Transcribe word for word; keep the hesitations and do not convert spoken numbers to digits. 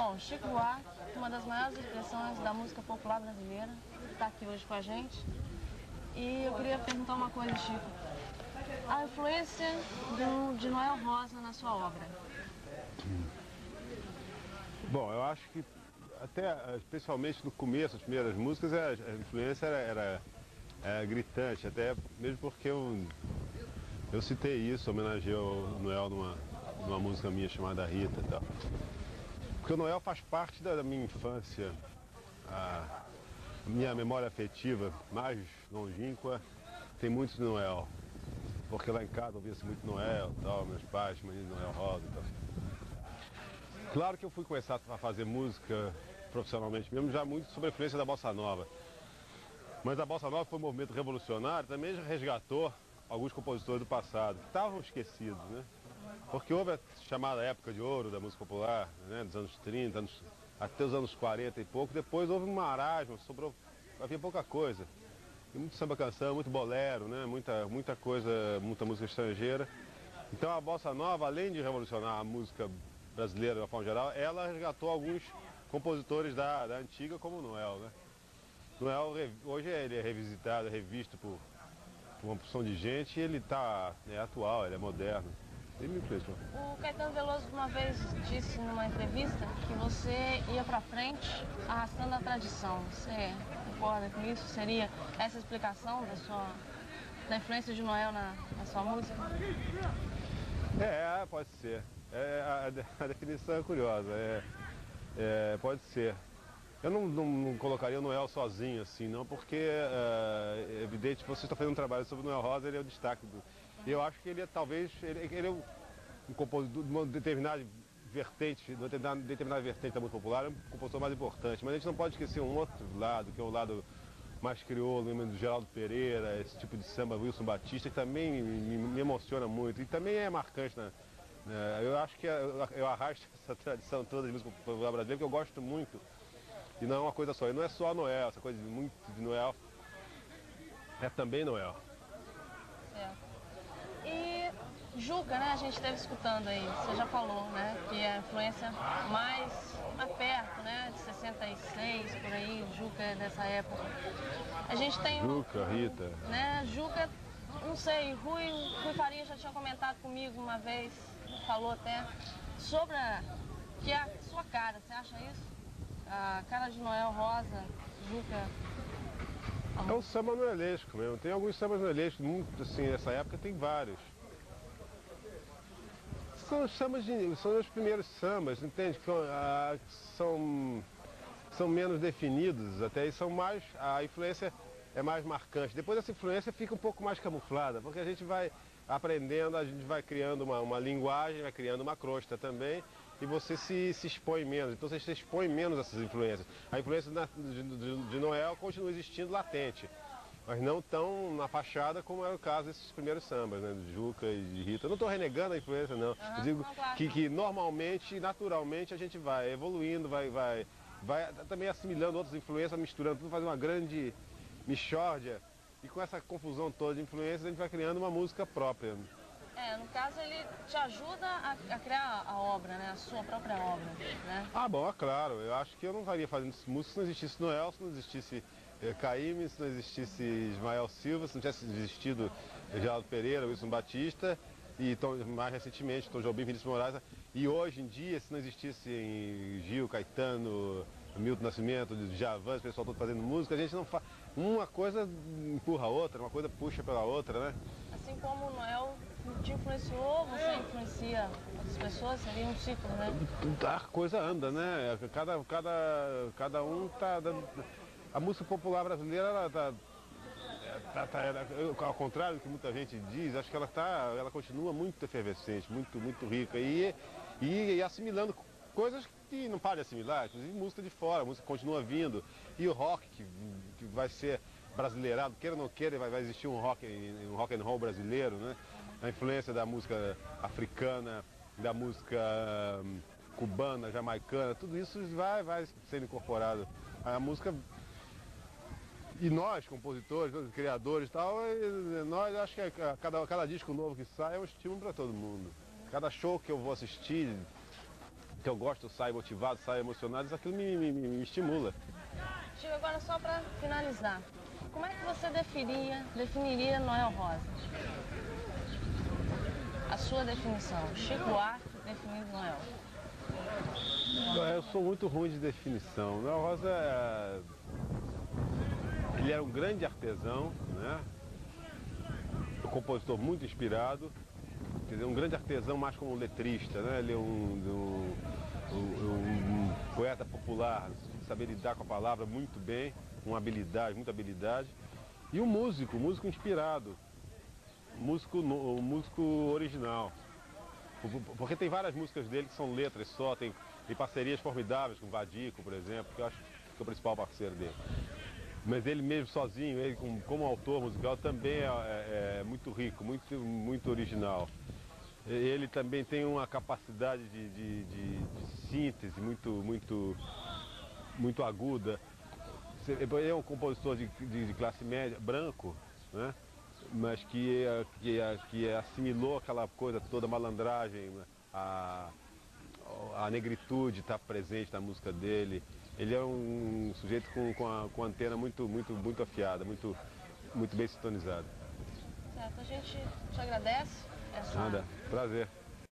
Bom, Chico Buarque, uma das maiores expressões da música popular brasileira, está aqui hoje com a gente. E eu queria perguntar uma coisa, Chico. A influência do, de Noel Rosa na sua obra? Bom, eu acho que até, especialmente no começo, as primeiras músicas, a, a influência era, era, era gritante, até mesmo porque eu, eu citei isso, homenageei o Noel numa, numa música minha chamada Rita e tal. Porque o Noel faz parte da, da minha infância, a, a minha memória afetiva mais longínqua tem muito de Noel. Porque lá em casa ouvia-se muito Noel, tal, meus pais, menino Noel Rosa e tal. Claro que eu fui começar a fazer música profissionalmente mesmo, já muito sob a influência da Bossa Nova. Mas a Bossa Nova foi um movimento revolucionário, também resgatou alguns compositores do passado, que estavam esquecidos, né? Porque houve a chamada época de ouro da música popular, né? Dos anos trinta, anos, até os anos quarenta e pouco, depois houve um marasmo, sobrou, havia pouca coisa. E muito samba-canção, muito bolero, né? Muita, muita coisa, muita música estrangeira. Então a Bossa Nova, além de revolucionar a música brasileira de uma forma geral, ela resgatou alguns compositores da, da antiga, como o Noel, né? Noel, hoje ele é revisitado, é revisto por, por uma porção de gente e ele está é atual, ele é moderno. Ele me impressionou. O Caetano Veloso uma vez disse numa entrevista que você ia para frente arrastando a tradição. Você concorda com isso? Seria essa a explicação da sua da influência de Noel na, na sua música? É, pode ser. É, a, a definição é curiosa. É, é, pode ser. Eu não, não, não colocaria o Noel sozinho assim, não, porque é, é evidente que você está fazendo um trabalho sobre o Noel Rosa, ele é o destaque do. Eu acho que ele é talvez ele, ele é um, um compositor de uma determinada vertente, de uma determinada vertente da música popular, é um compositor mais importante. Mas a gente não pode esquecer um outro lado, que é o lado mais crioulo, do Geraldo Pereira, esse tipo de samba, Wilson Batista, que também me, me emociona muito e também é marcante, né? Eu acho que eu, eu arrasto essa tradição toda de música popular brasileira, que eu gosto muito. E não é uma coisa só, e não é só Noel, essa coisa de muito de Noel, é também Noel. Certo. E Juca, né, a gente esteve escutando aí, você já falou, né, que a influência mais, mais perto, né, de sessenta e seis, por aí, Juca é dessa época. A gente tem um, Juca, Rita. Né, Juca, não sei, Rui, Rui Faria já tinha comentado comigo uma vez, falou até, sobre a, que é a sua cara, você acha isso? A cara de Noel Rosa, Juca. É um samba noelesco mesmo. Tem alguns sambas noelescos, muito assim, nessa época tem vários. São os sambas de, são os primeiros sambas, entende? Que ah, são, são menos definidos, até e são mais. A influência é mais marcante. Depois essa influência fica um pouco mais camuflada, porque a gente vai aprendendo, a gente vai criando uma, uma linguagem, vai criando uma crosta também. E você se, se expõe menos, então você se expõe menos a essas influências. A influência de, de, de Noel continua existindo latente, mas não tão na fachada como era o caso desses primeiros sambas, né, de Juca e de Rita. Eu não estou renegando a influência, não. Uhum, Eu digo não, claro. que, que normalmente, naturalmente, a gente vai evoluindo, vai, vai, vai também assimilando outras influências, misturando tudo, fazendo uma grande mixórdia. E com essa confusão toda de influências, a gente vai criando uma música própria. É, no caso ele te ajuda a, a criar a obra, né? A sua própria obra, né? Ah, bom, é claro. Eu acho que eu não estaria fazendo música se não existisse Noel, se não existisse eh, Caymmi, se não existisse Ismael Silva, se não tivesse existido Geraldo Pereira, Wilson Batista e Tom, mais recentemente Tom Jobim, Vinícius Moraes. E hoje em dia, se não existisse Gil, Caetano, Milton Nascimento, Djavan, o pessoal todo fazendo música, a gente não faz. Uma coisa empurra a outra, uma coisa puxa pela outra, né? Assim como o Noel te influenciou, você influencia outras pessoas, seria um ciclo, né? A coisa anda, né? Cada, cada, cada um tá dando. A música popular brasileira, ela tá, tá, tá ela, ao contrário do que muita gente diz, acho que ela tá, ela continua muito efervescente, muito, muito rica e, e, e assimilando coisas que não para de assimilar, inclusive música de fora, a música continua vindo. E o rock, que, que vai ser brasileirado, queira ou não queira, vai, vai existir um rock, um rock and roll brasileiro, né? A influência da música africana, da música hum, cubana, jamaicana, tudo isso vai, vai sendo incorporado. A música. E nós, compositores, criadores e tal, nós acho que cada, cada disco novo que sai é um estímulo para todo mundo. Cada show que eu vou assistir, que eu gosto, eu saio motivado, saio emocionado, isso aquilo me, me, me estimula. Chico, agora só para finalizar, como é que você definiria, definiria Noel Rosa? A sua definição, Chico Buarque definindo Noel. Eu sou muito ruim de definição. Noel Rosa, é... ele era um grande artesão, né? Um compositor muito inspirado, quer dizer, um grande artesão mais como letrista, né? Ele é um, um, um, um poeta popular, saber lidar com a palavra muito bem, com habilidade, muita habilidade. E um músico, músico inspirado, músico, um músico original. Porque tem várias músicas dele que são letras só, tem, tem parcerias formidáveis com o Vadico, por exemplo, que eu acho que é o principal parceiro dele. Mas ele mesmo sozinho, ele como, como autor musical, também é, é, é muito rico, muito, muito original. Ele também tem uma capacidade de, de, de, de síntese muito, muito, muito aguda. Ele é um compositor de, de, de classe média, branco, né? Mas que, que, que assimilou aquela coisa toda, a malandragem, a, a negritude está presente na música dele. Ele é um sujeito com, com, a, com a antena muito, muito, muito afiada, muito, muito bem sintonizada. Certo, a gente te agradece. Essa... Nada, prazer.